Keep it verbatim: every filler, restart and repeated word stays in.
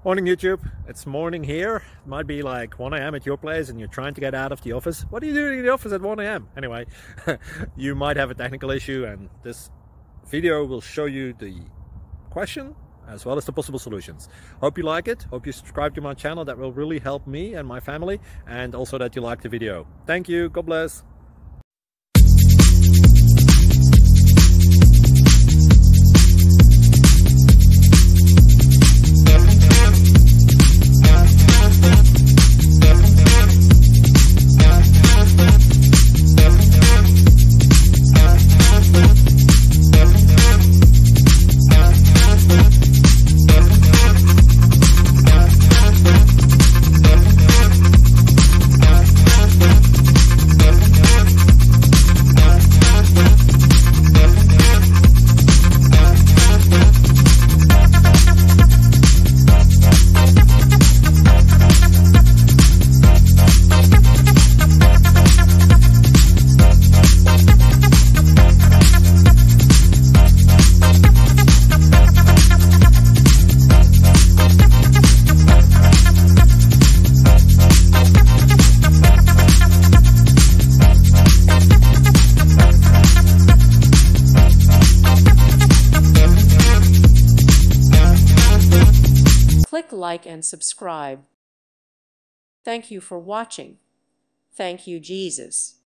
Morning YouTube, it's morning here. It might be like one A M at your place and you're trying to get out of the office. What are you doing in the office at one A M? Anyway, you might have a technical issue and this video will show you the question as well as the possible solutions. Hope you like it, hope you subscribe to my channel. That will really help me and my family, and also that you like the video. Thank you, God bless. Click like and subscribe. Thank you for watching. Thank you, Jesus.